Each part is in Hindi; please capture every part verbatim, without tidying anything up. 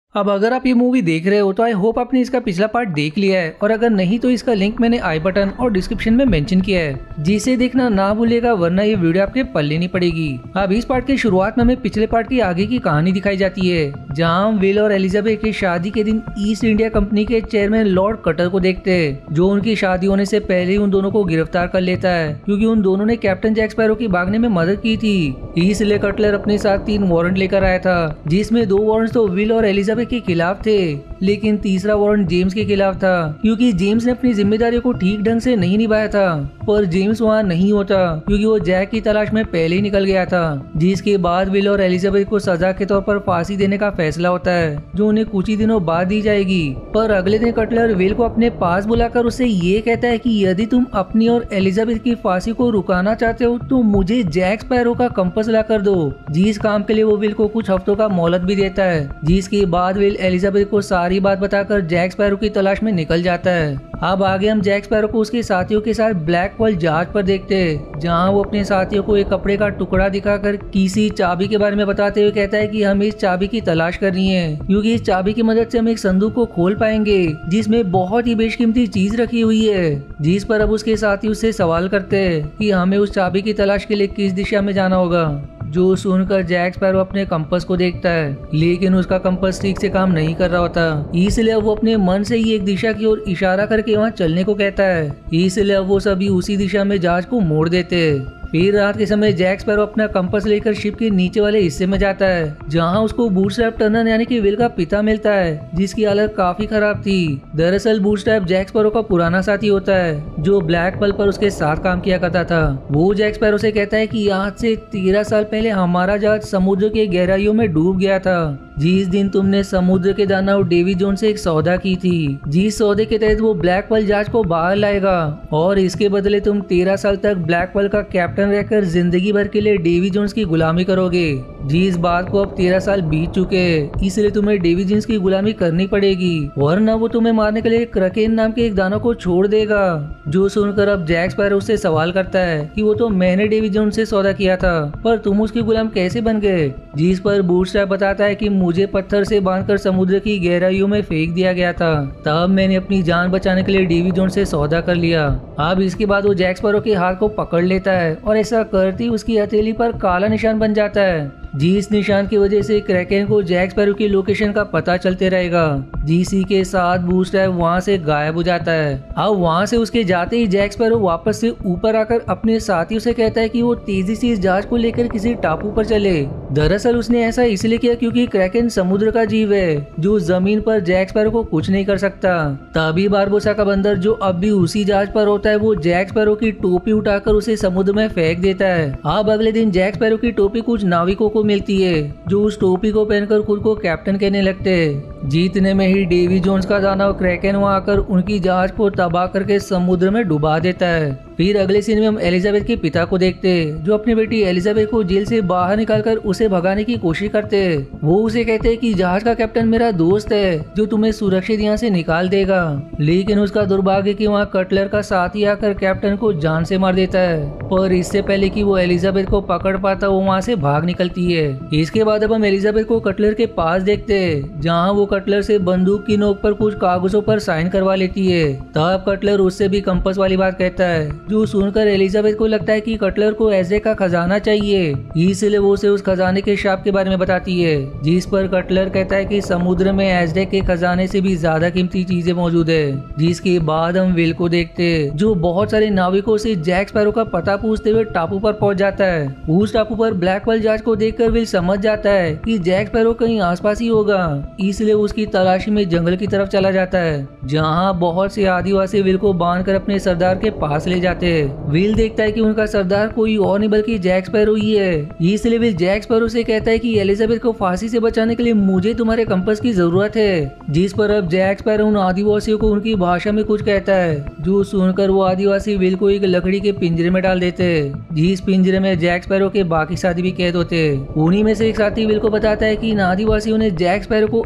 अब अगर आप ये मूवी देख रहे हो तो आई होप आपने इसका पिछला पार्ट देख लिया है, और अगर नहीं तो इसका लिंक मैंने आई बटन और डिस्क्रिप्शन में मेंशन किया है, जिसे देखना ना भूलेगा, वरना ये वीडियो आपके पल्ले नहीं पड़ेगी। अब इस पार्ट की शुरुआत में हमें पिछले पार्ट की आगे की कहानी दिखाई जाती है, जहाँ हम विल और एलिजाबेथ की शादी के दिन ईस्ट इंडिया कंपनी के चेयरमैन लॉर्ड कटर को देखते हैं, जो उनकी शादी होने से पहले ही उन दोनों को गिरफ्तार कर लेता है, क्योंकि उन दोनों ने कैप्टन जैक स्पैरो की भागने में मदद की थी। इसलिए कटलर अपने साथ तीन वारंट लेकर आया था, जिसमें दो वारंट तो विल और एलिजाबेथ के खिलाफ थे, लेकिन तीसरा वारंट जेम्स के खिलाफ था, क्योंकि जेम्स ने अपनी जिम्मेदारियों को ठीक ढंग से नहीं निभाया था। पर जेम्स वहाँ नहीं होता, क्योंकि वो जैक की तलाश में पहले ही निकल गया था। जिसके बाद विल और एलिजाबेथ को सजा के तौर पर फांसी देने का फैसला होता है, जो उन्हें कुछ ही दिनों बाद दी जाएगी। पर अगले दिन कटलर विल को अपने पास बुलाकर उससे ये कहता है कि यदि तुम अपनी और एलिजाबेथ की फांसी को रुकाना चाहते हो तो मुझे जैक स्पैरो का कंपास ला कर दो। जिस काम के लिए वो विल को कुछ हफ्तों का मोहलत भी देता है। जिसके बाद विल एलिजाबेथ को सारी बात बताकर जैक स्पैरो की तलाश में निकल जाता है। अब आगे हम जैक स्पैरो को उसके साथियों के साथ ब्लैक पर्ल जहाज पर देखते हैं, जहां वो अपने साथियों को एक कपड़े का टुकड़ा दिखाकर किसी चाबी के बारे में बताते हुए कहता है कि हमें इस चाबी की तलाश करनी है, क्योंकि इस चाबी की मदद से हम एक संदूक को खोल पाएंगे जिसमें बहुत ही बेशकीमती चीज रखी हुई है। जिस पर अब उसके साथी उससे सवाल करते हैं कि हमें उस चाबी की तलाश के लिए किस दिशा में जाना होगा। जो सुनकर जैक स्पैरो अपने कंपास को देखता है, लेकिन उसका कंपास ठीक से काम नहीं कर रहा होता। इसलिए वो अपने मन से ही एक दिशा की ओर इशारा करके वहाँ चलने को कहता है। इसलिए वो सभी उसी दिशा में जहाज को मोड़ देते हैं। फिर रात के समय जैक स्पैरो अपना कंपास लेकर शिप के नीचे वाले हिस्से में जाता है, जहां उसको बूटस्ट्रैप टर्नर यानी कि विल का पिता मिलता है, जिसकी हालत काफी खराब थी। दरअसल बूटस्ट्रैप जैक स्पैरो का पुराना साथी होता है, जो ब्लैक पर्ल पर उसके साथ काम किया करता था। वो जैक स्पैरो से कहता है कि आज से तेरह साल पहले हमारा जहाज समुद्र के गहराइयों में डूब गया था, जिस दिन तुमने समुद्र के दानव डेवी जोन्स से एक सौदा की थी, जिस सौदे के तहत वो ब्लैक पर्ल जहाज को बाहर लाएगा, और इसके बदले तुम तेरह साल तक ब्लैक पर्ल का कैप्टन रहकर जिंदगी भर के लिए डेवी जोन्स की गुलामी करोगे। जिस बात को अब तेरह साल बीत चुके हैं, इसलिए तुम्हें डेवी जोन्स की गुलामी करनी पड़ेगी, वरना वो तुम्हें मारने के लिए क्रकेन नाम के एक दानव को छोड़ देगा। जो सुनकर अब जैक स्पैरो उससे सवाल करता है कि वो तो मैंने डेवी जोन्स से सौदा किया था, पर तुम उसकी गुलाम कैसे बन गए। जिस पर बूटस्ट्रैप बताता है कि मुझे पत्थर से बांधकर समुद्र की गहराइयों में फेंक दिया गया था, तब मैंने अपनी जान बचाने के लिए डेवी जोन्स से सौदा कर लिया। अब इसके बाद वो जैक स्पैरो के हाथ को पकड़ लेता है, और ऐसा करती उसकी हथेली पर काला निशान बन जाता है, जिस निशान की वजह से क्रैकेन को जैक स्पैरो की लोकेशन का पता चलते रहेगा। जीसी के साथ बूटस्ट्रैप वहाँ से गायब हो जाता है। अब वहाँ से उसके जाते ही जैक स्पैरो वापस से ऊपर आकर अपने साथियों से कहता है कि वो तेजी से इस जहाज को लेकर किसी टापू पर चले। दरअसल उसने ऐसा इसलिए किया क्योंकि क्रैकेन समुद्र का जीव है, जो जमीन पर जैक स्पैरो को कुछ नहीं कर सकता। तभी बारबोसा का बंदर, जो अब भी उसी जहाज पर होता है, वो जैक स्पैरो की टोपी उठाकर उसे समुद्र में फेंक देता है। अब अगले दिन जैक स्पैरो की टोपी कुछ नाविकों को मिलती है, जो उस टोपी को पहनकर खुद को कैप्टन कहने लगते हैं। जीतने में ही डेवी जोन्स का दानव क्रैकेन वहां आकर उनकी जहाज को तबाह करके समुद्र में डुबा देता है। फिर अगले सीन में हम एलिजाबेथ के पिता को देखते हैं, जो अपनी बेटी एलिजाबेथ को जेल से बाहर निकालकर उसे भगाने की कोशिश करते हैं। वो उसे कहते हैं कि जहाज का कैप्टन मेरा दोस्त है, जो तुम्हें सुरक्षित यहाँ से निकाल देगा। लेकिन उसका दुर्भाग्य कि वहाँ कटलर का साथी आकर कैप्टन को जान से मार देता है। पर इससे पहले कि वो एलिजाबेथ को पकड़ पाता, वो वहाँ से भाग निकलती है। इसके बाद अब हम एलिजाबेथ को कटलर के पास देखते हैं, जहाँ वो कटलर से बंदूक की नोक पर कुछ कागजों पर साइन करवा लेती है। तब कटलर उससे भी कंपास वाली बात कहता है, जो सुनकर एलिजाबेथ को लगता है कि कटलर को एज़ेक का खजाना चाहिए, इसलिए वो उसे उस खजाने के शाप के बारे में बताती है। जिस पर कटलर कहता है कि समुद्र में एज़ेक के खजाने से भी ज्यादा कीमती चीजें मौजूद है। जिसके बाद हम विल को देखते हैं, जो बहुत सारे नाविकों से जैक स्पैरो का पता पूछते हुए टापू पर पहुंच जाता है। उस टापू पर ब्लैक पर्ल जहाज को देखकर विल समझ जाता है कि जैक स्पैरो कहीं आसपास ही होगा, इसलिए उसकी तलाशी में जंगल की तरफ चला जाता है, जहाँ बहुत से आदिवासी विल को बांधकर अपने सरदार के पास ले जाते हैं। विल देखता है कि उनका सरदार कोई और नहीं बल्कि जैक स्पैरो ही है। इसलिए विल जैक स्पैरो से कहता है कि एलिजाबेथ को फांसी से बचाने के लिए मुझे तुम्हारे कंपास की जरूरत है। जिस पर अब जैक स्पैरो उन आदिवासियों को उनकी भाषा में कुछ कहता है, जो सुनकर वो आदिवासी विल को एक लकड़ी के पिंजरे में डाल देते हैं, जिस पिंजरे में जैक स्पैरो के बाकी साथी भी कैद होते हैं। उन्हीं में से एक साथी विल को बताता है कि इन आदिवासियों ने जैक स्पैरो को अपना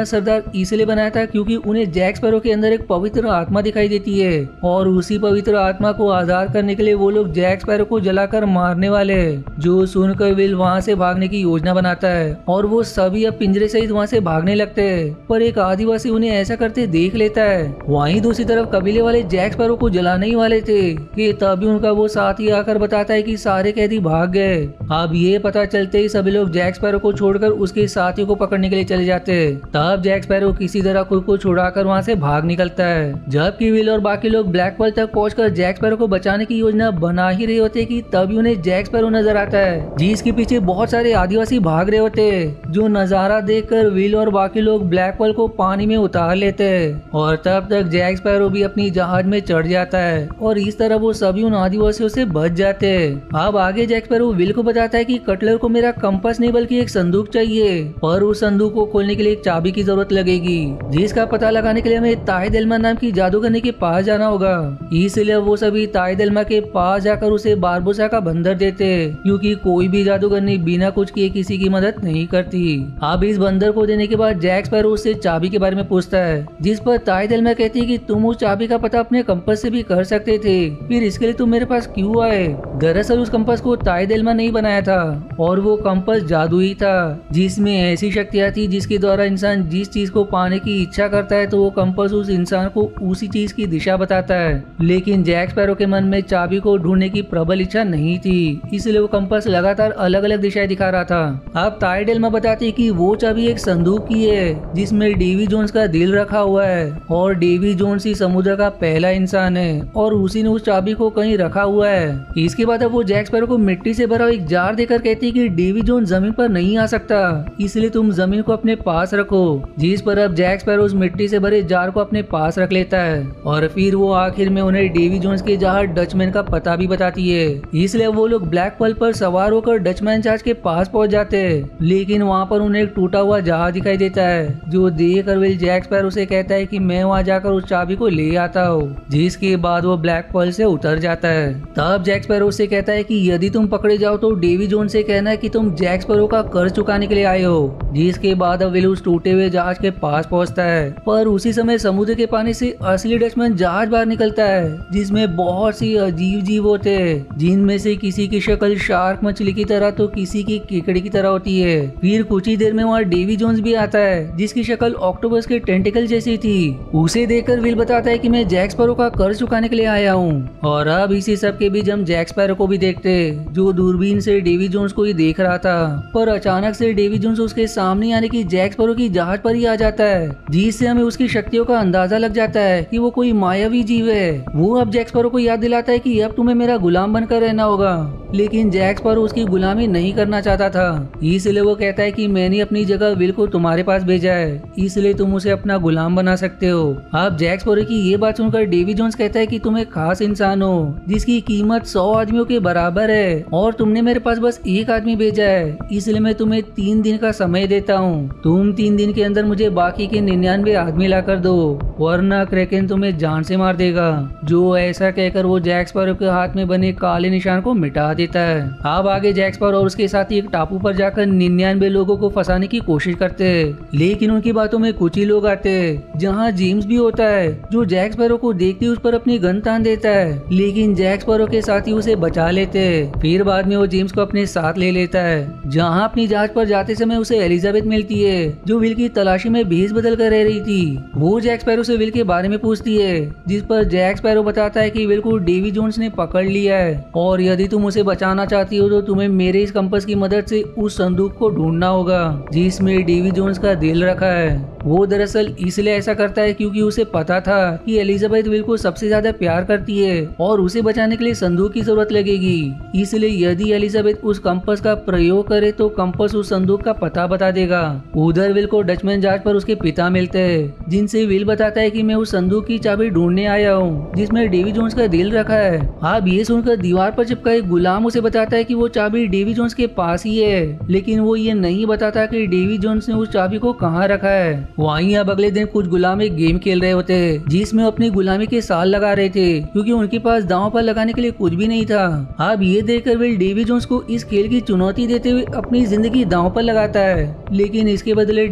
सरदार इसलिए बनाया था क्योंकि उन्हें जैक स्पैरो के अंदर एक पवित्र आत्मा दिखाई देती है और उसी पवित्र आत्मा को आजाद करने के लिए वो लोग जैक स्पैरो को जलाकर मारने वाले हैं। जो सुनकर विल वहाँ से भागने की योजना बनाता है और वो सभी अब पिंजरे सहित वहाँ से भागने लगते हैं, पर एक आदिवासी उन्हें ऐसा करते देख लेता है। वहीं दूसरी तरफ कबीले वाले जैक स्पैरो को जलाने ही वाले थे कि तभी उनका वो साथी आकर बताता है कि सारे कैदी भाग गए। अब ये पता चलते ही सभी लोग जैक स्पैरो को छोड़कर उसके साथियों को पकड़ने के लिए चले जाते हैं। तब जैक स्पैरो किसी तरह खुद को छुड़ाकर वहाँ से भाग निकलता है, जबकि विल और बाकी लोग ब्लैक पर्ल तक पहुंचकर जैक स्पैरो को बचाने की योजना बना ही रहे होते कि तभी उन्हें जैक स्पैरो नजर आता है जिसके पीछे बहुत सारे आदिवासी भाग रहे होते हैं। जो नजारा देखकर विल और बाकी लोग ब्लैक पर्ल को पानी में उतार लेते हैं और तब तक जैक स्पैरो भी अपनी जहाज में चढ़ जाता है और इस तरह वो सभी उन आदिवासियों से बच जाते हैं। अब आगे जैक स्पैरो विल को बताता है कि कटलर को मेरा कंपास नहीं बल्कि एक संदूक चाहिए, पर उस संदूक को खोलने के लिए एक चाबी की जरूरत लगेगी जिसका पता लगाने के लिए हमें ताहिद एल्मा नाम की जादूगरनी के पास जाना होगा। इसलिए वो सभी ताहिद एल्मा के पास जाकर उसे बारबोसा का बंदर देते क्योंकि कोई भी जादूगरनी बिना कुछ किए किसी की मदद नहीं करती। अब इस बंदर को देने के बाद जैक स्पैरो उससे चाबी के बारे में पूछता है, जिस पर ताहिद एल्मा कहती है कि तुम उस चाबी का पता अपने कंपास से भी कर सकते थे, फिर इसके लिए तुम मेरे पास क्यों आए। दरअसल उस कंपास को ताहिद एल्मा नहीं बनाया था और वो कंपास जादू ही था जिसमें ऐसी शक्तियां थी जिसके द्वारा इंसान जिस चीज को पाने की इच्छा करता है तो वो कंपास उस इंसान को उसी चीज की दिशा बताता है। लेकिन जैक स्पैरो के मन में चाबी को ढूंढने की प्रबल इच्छा नहीं थी, इसलिए वो कंपास लगातार अलग अलग दिशाएं दिखा रहा था। अब ताहिद एल्मा बताती कि वो चाबी एक संदूक की है जिसमें डेवी जोन्स का दिल रखा हुआ है और डेवी जोन्स ही समुद्र का पहला इंसान है और उसी ने उस चाबी को कहीं रखा हुआ है। इसके बाद अब वो जैक स्पैरो को मिट्टी से भरा एक जार देकर कहती कि डेवी जोन्स जमीन पर नहीं आ सकता, इसलिए तुम जमीन को अपने पास रखो। जिस पर अब जैक स्पैरो उस मिट्टी से भरे जार को अपने पास रख लेता है और फिर वो आखिर में उन्हें डेवी जोन्स के जहाज डचमैन का पता भी बताती है। इसलिए वो लोग ब्लैक पर्ल पर सवार होकर डचमैन जहाज के पास पहुंच जाते हैं, लेकिन वहाँ पर उन्हें एक टूटा हुआ जहाज दिखाई देता है जो देख कर विल जैक स्पैरो से कहता है कि मैं वहाँ जाकर उस चाबी को ले आता हूँ, जिसके बाद वो ब्लैक पर्ल से उतर जाता है। तब जैक स्पैरो से कहता है कि यदि तुम पकड़े जाओ तो डेवी जोन्स से कहना है कि तुम जैक स्पैरो का कर्ज चुकाने के लिए आए हो। जिसके बाद अब विल उस टूटे हुए जहाज के पास पहुंचता है, पर उसी समय समुद्र के पानी से असली डचमैन जहाज बाहर निकलता है जिसमें बहुत सी अजीब जीव होते हैं, जिनमें से किसी की शक्ल शार्क मछली की तरह तो किसी की केकड़ी की तरह होती है। फिर कुछ ही देर में वहाँ डेवी जोन्स भी आता है जिसकी शक्ल ऑक्टोपस के टेंटिकल जैसी थी। उसे देखकर विल बताता है कि मैं जैक स्पैरो का कर्ज चुकाने के लिए आया हूँ। और अब इसी सब के बीच हम जैक स्पैरो को भी देखते जो दूरबीन से डेवी जोन्स को ही देख रहा था, पर अचानक से डेवी जोन्स उसके सामने यानी कि जैक स्पैरो की जहाज पर ही आ जाता है, जिससे हमें उसकी शक्तियों का अंदाजा लग जाता है कि वो कोई मायावी जीव है। वो अब जैक स्पैरो को याद दिलाता है कि अब तुम्हें मेरा गुलाम बनकर रहना होगा, लेकिन जैक स्पैरो उसकी गुलामी नहीं करना चाहता था। इसलिए वो कहता है कि मैंने अपनी जगह विल को तुम्हारे पास भेजा है, इसलिए तुम उसे अपना गुलाम बना सकते हो। अब जैक स्पैरो की ये बात सुनकर डेवी जोन्स कहता है कि तुम एक खास इंसान हो जिसकी कीमत सौ आदमियों के बराबर है और तुमने मेरे पास बस एक आदमी भेजा है, इसलिए मैं तुम्हें तीन दिन का समय देता हूँ। तुम तीन दिन के अंदर मुझे बाकी के निन्यानवे आदमी ला कर दो, वरना क्रैकेन तुम्हें जान से मार देगा। जो ऐसा कहकर वो जैक स्पैरो के हाथ में बने काले निशान को मिटा देता है। अब आगे जैक स्पैरो और उसके साथी एक टापू पर जाकर निन्यानवे लोगों को फंसाने की कोशिश करते हैं, लेकिन उनकी बातों में कुछ ही लोग आते हैं जहाँ जेम्स भी होता है जो जैक स्पैरो को देखते ही उस पर अपनी गन तान देता है, लेकिन जैक स्पैरो के साथी उसे बचा लेते हैं। फिर बाद में वो जेम्स को अपने साथ ले लेता है, जहाँ अपनी जहाज पर जाते समय उसे एलिजाबेथ मिलती है जो विल की तलाशी में भेस बदल कर रह रही थी। वो जैक स्पैरो से विल के बारे में पूछती है, जिस पर जैक स्पैरो बताता है कि विल को डेवी जोन्स ने पकड़ लिया है और यदि तुम उसे बचाना चाहती हो तो तुम्हें मेरे इस कंपास की मदद से उस संदूक को ढूंढना होगा जिसमें डेवी जोन्स का दिल रखा है। वो दरअसल इसलिए ऐसा करता है क्योंकि उसे पता था कि एलिजाबेथ विल को सबसे ज्यादा प्यार करती है और उसे बचाने के लिए संदूक की जरूरत लगेगी। इसलिए यदि एलिजाबेथ उस कंपास का प्रयोग करे तो कंपास उस संदूक का पता बता देगा। उधर विल को डचमैन जहाज पर उसके पिता मिलते हैं, जिनसे विल बताता है कि मैं उस संदूक की चाबी ढूंढने आया हूँ जिसमें डेवी जोन्स का दिल रखा है। अब ये सुनकर दीवार पर चिपका एक गुलाम उसे बताता है कि वो चाबी डेवी जोन्स के पास ही है, लेकिन वो ये नहीं बताता कि डेवी जोन्स ने उस चाबी को कहाँ रखा है। वहीं अब अगले दिन कुछ गुलाम एक गेम खेल रहे होते जिसमें अपनी गुलामी के साल लगा रहे थे क्योंकि उनके पास दांव पर लगाने के लिए कुछ भी नहीं था। अब ये देखकर विल डेवी जोन्स को इस खेल की चुनौती देते हुए अपनी जिंदगी दांव पर लगाता है, लेकिन इसके बदले डेवी जोन्स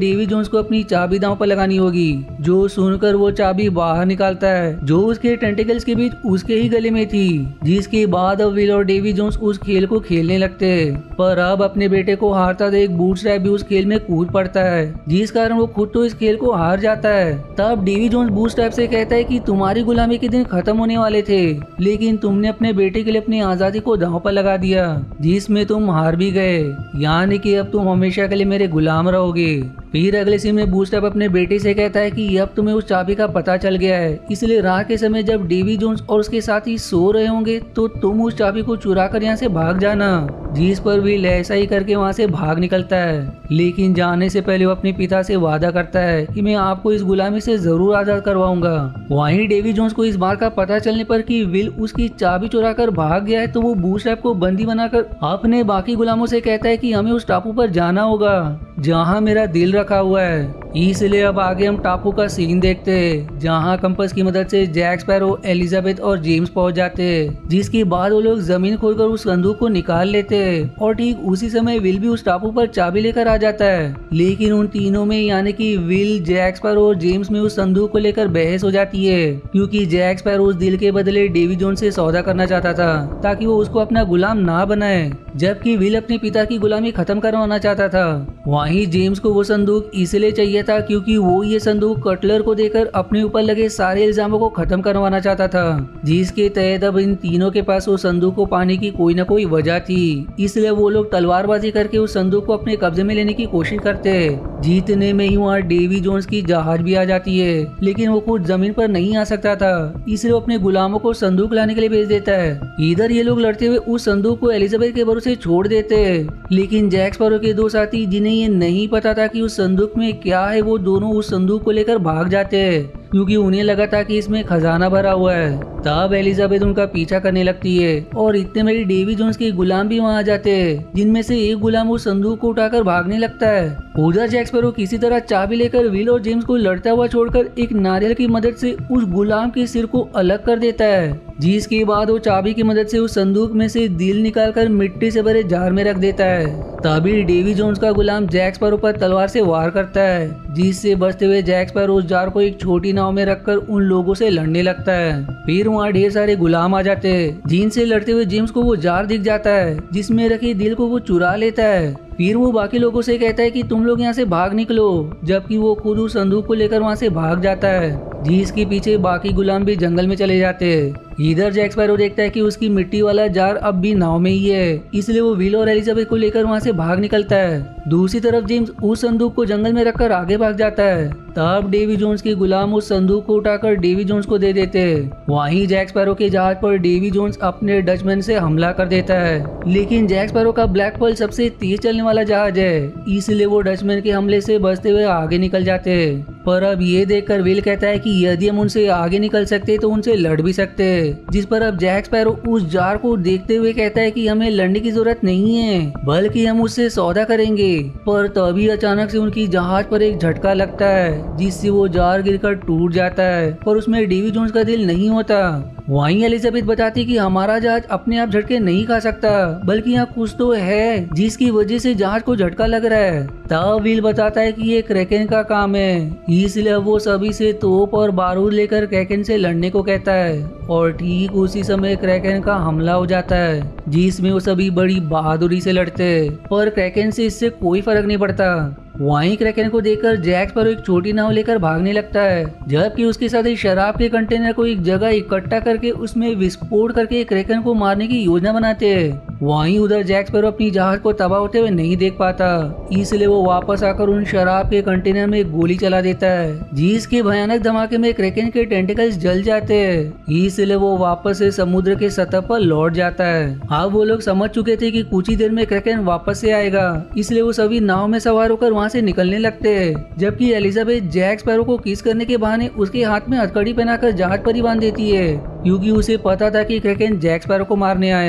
जोन्स को अपनी चाबी दांव पर लगानी होगी। जो सुनकर वो चाबी बाहर निकालता है जो उसके टेंटिकल्स के बीच उसके ही गले में थी। जिसके बाद अब विल और डेवी जोन्स उस खेल को खेलने लगते, पर अब अपने बेटे को हारता देख बूटस्ट्रैप भी उस खेल में कूद पड़ता है, जिस कारण वो खुद तो इस खेल को हार जाता है। तब डेवी जोन्स बूटस्ट्रैप से कहता है कि तुम्हारी गुलामी के दिन खत्म होने वाले थे, लेकिन तुमने अपने बेटे के लिए अपनी आजादी को दांव पर लगा दिया, जिसमें तुम हार भी गए, यानी कि अब तुम हमेशा के लिए मेरे गुलाम रहोगे। फिर अगले सीन में बूटस्ट्रैप अपने बेटे से कहता है कि अब तुम्हें उस चाबी का पता चल गया है, इसलिए रात के समय जब डेवी जोन्स और उसके साथी सो रहे होंगे तो तुम उस चाबी को चुरा कर यहाँ से भाग जाना। जिस पर विल ऐसा ही करके वहाँ से भाग निकलता है, लेकिन जाने से पहले वो अपने पिता से वादा करता है कि मैं आपको इस गुलामी से जरूर आजाद करवाऊंगा। वहीं डेवी जोन्स को इस बात का पता चलने पर कि विल उसकी चाबी चुरा कर भाग गया है, तो वो बूटस्ट्रैप को बंदी बनाकर अपने बाकी गुलामों से कहता है कि हमें उस टापू पर जाना होगा जहाँ मेरा दिल रखा हुआ है। इसलिए अब आगे हम टापू का सीन देखते हैं, जहाँ कंपास की मदद से जैक स्पैरो, एलिजाबेथ और जेम्स पहुंच जाते हैं, जिसके बाद वो लोग जमीन खोदकर उस संदूक को निकाल लेते हैं और ठीक उसी समय विल भी उस टापू पर चाबी लेकर आ जाता है। लेकिन उन तीनों में यानी कि विल, जैक स्पैरो और जेम्स में उस संदूक को लेकर बहस हो जाती है, क्योंकि जैक स्पैरो उस दिल के बदले डेवी जोन्स से सौदा करना चाहता था ताकि वो उसको अपना गुलाम ना बनाए, जबकि विल अपने पिता की गुलामी खत्म करवाना चाहता था। वहीं जेम्स को वो संदूक इसलिए चाहिए था क्योंकि वो ये संदूक कटलर को देकर अपने ऊपर लगे सारे इल्जामों को खत्म करवाना चाहता था, जिसके तहत अब इन तीनों के पास उस संदूक को पाने की कोई न कोई वजह थी। इसलिए वो लोग तलवारबाजी करके उस संदूक को अपने कब्जे में लेने की कोशिश करते हैं। जीतने में ही वहाँ डेवी जोन्स की जहाज भी आ जाती है, लेकिन वो खुद जमीन पर नहीं आ सकता था, इसलिए वो अपने गुलामों को संदूक लाने के लिए भेज देता है। इधर ये लोग लड़ते हुए उस संदूक को एलिजाबेथ के भरोसे छोड़ देते हैं, लेकिन जैक स्पैरो के दो साथी जिन्हें ये नहीं पता था कि उस संदूक में क्या है, वो दोनों उस संदूक को लेकर भाग जाते हैं, क्योंकि उन्हें लगा था कि इसमें खजाना भरा हुआ है। तब एलिजाबेथ उनका पीछा करने लगती है और इतने में डेवी जोन्स के गुलाम भी वहां आ जाते हैं, जिनमें से एक गुलाम उस संदूक को उठाकर भागने लगता है। उधर जैक स्पैरो किसी तरह चाबी लेकर विल और जेम्स को लड़ता हुआ छोड़कर एक नारियल की मदद से उस गुलाम के सिर को अलग कर देता है, जिसके बाद वो चाबी की मदद से उस संदूक में से दिल निकालकर मिट्टी से भरे जार में रख देता है। तभी डेवी जोन्स का गुलाम जैक स्पैरो पर तलवार से वार करता है, जिससे बचते हुए जैक स्पैरो उस जार को एक छोटी नाव में रखकर उन लोगों से लड़ने लगता है। फिर वहाँ ढेर सारे गुलाम आ जाते हैं, जिनसे लड़ते हुए जेम्स को वो जार दिख जाता है, जिसमें रखे दिल को वो चुरा लेता है। फिर वो बाकी लोगों से कहता है कि तुम लोग यहाँ से भाग निकलो, जबकि वो खुद उस संदूक को लेकर वहाँ से भाग जाता है, जिसके पीछे बाकी गुलाम भी जंगल में चले जाते हैं। इधर जैक स्पैरो देखता है कि उसकी मिट्टी वाला जार अब भी नाव में ही है, इसलिए वो विल और एलिजाबेथ को लेकर वहाँ से भाग निकलता है। दूसरी तरफ जेम्स उस संदूक को जंगल में रखकर आगे भाग जाता है। तब डेवी जोन्स के गुलाम उस संदूक को उठाकर डेवी जोन्स को दे देते हैं। वहीं जैक स्पैरो के जहाज पर डेवी जोन्स अपने डचमैन से हमला कर देता है, लेकिन जैक स्पैरो का ब्लैक पर्ल सबसे तेज चलने वाला जहाज है, इसलिए वो डचमैन के हमले से बचते हुए आगे निकल जाते हैं। पर अब ये देखकर विल कहता है कि यदि हम उनसे आगे निकल सकते तो उनसे लड़ भी सकते, जिस पर अब जैक स्पैरो उस जार को देखते हुए कहता है कि हमें लड़ने की जरूरत नहीं है, बल्कि हम उससे सौदा करेंगे। पर तभी अचानक से उनकी जहाज पर एक झटका लगता है, जिससे वो जार गिरकर टूट जाता है, पर उसमें डेवी जोन्स का दिल नहीं होता। वहीं एलिजाबेथ बताती कि हमारा जहाज अपने आप झटके नहीं खा सकता, बल्कि यहाँ कुछ तो है जिसकी वजह से जहाज को झटका लग रहा है। तब विल बताता है कि ये क्रैकेन का काम है, इसलिए वो सभी से तोप और बारूद लेकर क्रैकेन से लड़ने को कहता है। और ठीक उसी समय क्रैकेन का हमला हो जाता है, जिसमें वो सभी बड़ी बहादुरी से लड़ते हैं, पर क्रैकेन से इससे कोई फर्क नहीं पड़ता। वहीं क्रैकेन को देखकर जैक स्पैरो एक छोटी नाव लेकर भागने लगता है, जबकि उसके साथ ही शराब के कंटेनर को एक जगह इकट्ठा करके उसमें विस्फोट करके क्रैकेन को मारने की योजना बनाते हैं। वहीं उधर जैक स्पैरो अपनी जहाज को तबाह होते हुए नहीं देख पाता, इसलिए वो वापस आकर उन शराब के कंटेनर में गोली चला देता है, जिसके भयानक धमाके में क्रैकेन के टेंटिकल्स जल जाते हैं। इसलिए वो वापस से समुद्र के सतह पर लौट जाता है। अब वो लोग समझ चुके थे कि कुछ ही देर में क्रैकेन वापस से आएगा, इसलिए वो सभी नाव में सवार होकर वहाँ से निकलने लगते हैं, जबकि एलिजाबेथ जैक स्पैरो को किस करने के बहाने उसके हाथ में हथकड़ी पहनाकर जहाज पर ही बांध देती है, क्योंकि उसे पता था कि क्रैकेन जैक स्पैरो को मारने आया है।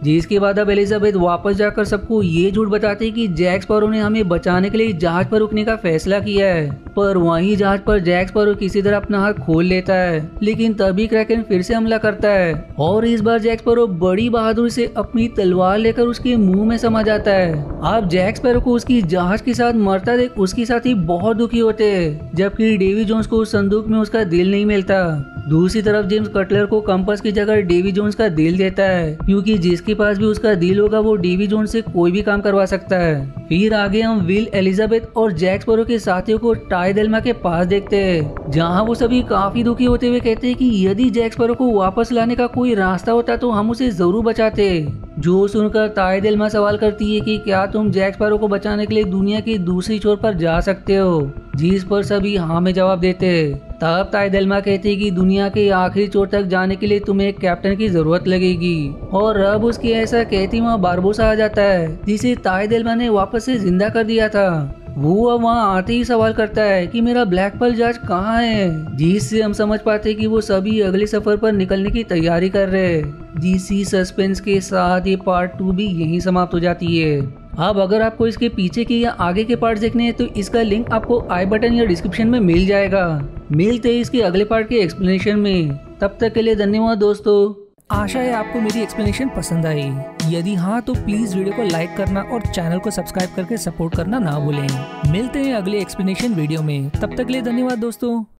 जिसके बाद अब एलिजाबेथ वापस जाकर सबको ये झूठ बताती है कि जैक स्पैरो ने हमें बचाने के लिए जहाज पर रुकने का फैसला किया है। पर वहीं जहाज पर जैक स्पैरो किसी तरह अपना हाथ खोल लेता है, लेकिन तभी क्रैकन फिर से हमला करता है और इस बार जैक स्पैरो बड़ी बहादुरी से अपनी तलवार लेकर उसके मुंह में समा जाता है। अब जैक स्पैरो को उसकी जहाज के साथ मरता देख उसके साथी बहुत दुखी होते हैं, जबकि डेवी जोन्स को उस संदूक में उसका दिल नहीं मिलता। दूसरी तरफ जेम्स कटलर को कंपास की जगह डेवी जोन्स का दिल देता है, क्योंकि जिसके पास भी उसका दिल होगा वो डेवी जोन्स से कोई भी काम करवा सकता है। फिर आगे हम विल, एलिजाबेथ और जैक स्पैरो के साथियों को टाई डेल्मा के पास देखते हैं, जहां वो सभी काफी दुखी होते हुए कहते हैं कि यदि जैक स्पैरो को वापस लाने का कोई रास्ता होता तो हम उसे जरूर बचाते। जो सुनकर टाई डेल्मा सवाल करती है कि क्या तुम जैक स्पैरो को बचाने के लिए दुनिया की दूसरी छोर पर जा सकते हो, जिस पर सभी हाँ में जवाब देते हैं। तब टाई डेल्मा कहती है कि दुनिया के आखिरी छोर तक जाने के लिए तुम्हें एक कैप्टन की जरूरत लगेगी, और अब उसकी ऐसा कहती वहाँ बारबोसा आ जाता है, जिसे टाई डेल्मा ने वापस से जिंदा कर दिया था। वो अब वहाँ आते ही सवाल करता है कि मेरा ब्लैक पर्ल जहाज कहाँ है, जिससे हम समझ पाते हैं कि वो सभी अगले सफर पर निकलने की तैयारी कर रहे हैं। जिसी सस्पेंस के साथ ये पार्ट टू भी यहीं समाप्त हो जाती है। अब अगर आपको इसके पीछे के या आगे के पार्ट देखने हैं तो इसका लिंक आपको आई बटन या डिस्क्रिप्शन में मिल जाएगा। मिलते हैं इसके अगले पार्ट के एक्सप्लेनेशन में। तब तक के लिए धन्यवाद दोस्तों। आशा है आपको मेरी एक्सप्लेनेशन पसंद आई। यदि हाँ तो प्लीज वीडियो को लाइक करना और चैनल को सब्सक्राइब करके सपोर्ट करना ना भूलें। मिलते हैं अगले एक्सप्लेनेशन वीडियो में। तब तक के लिए धन्यवाद दोस्तों।